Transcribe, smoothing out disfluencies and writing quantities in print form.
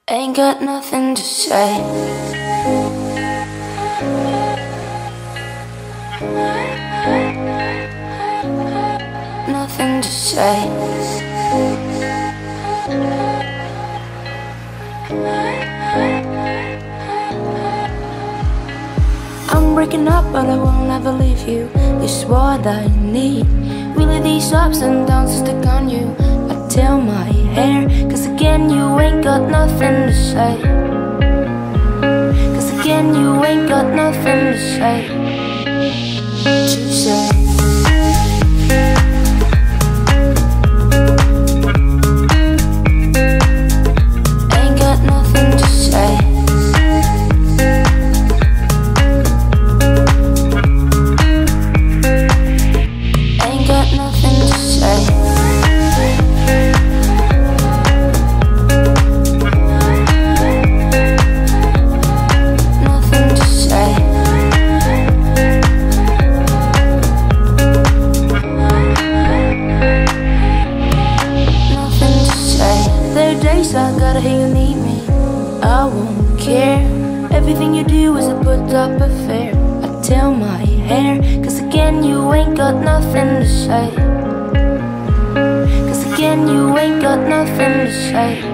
Ain't got nothing to say. Nothing to say. I'm breaking up, but I will never leave you. It's what I need. Really, these ups and downs stick on you. I tell my hair, cause again you ain't got nothing to say. Cause again you ain't got nothing to say. To say. Ain't got nothing to say. Ain't got nothing to say. I gotta hear you need me. I won't care. Everything you do is a put up affair. I tell my hair, cause again you ain't got nothing to say. Cause again you ain't got nothing to say.